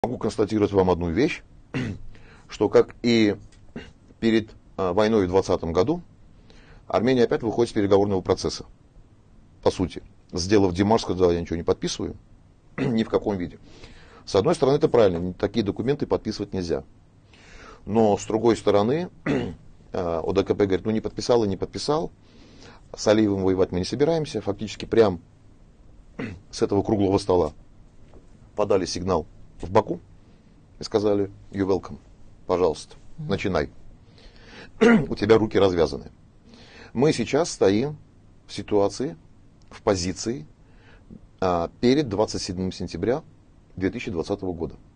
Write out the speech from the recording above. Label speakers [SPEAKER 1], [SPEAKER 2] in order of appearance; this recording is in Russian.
[SPEAKER 1] Могу констатировать вам одну вещь, что как и перед войной в 2020 году, Армения опять выходит с переговорного процесса. По сути, сделав демарш, сказала, я ничего не подписываю, ни в каком виде. С одной стороны, это правильно, такие документы подписывать нельзя. Но с другой стороны, ОДКБ говорит, ну не подписал и не подписал, с Алиевым воевать мы не собираемся. Фактически прям с этого круглого стола подали сигнал в Баку и сказали, you welcome, пожалуйста, начинай. У тебя руки развязаны. Мы сейчас стоим в ситуации, в позиции перед 27 сентября 2020 года.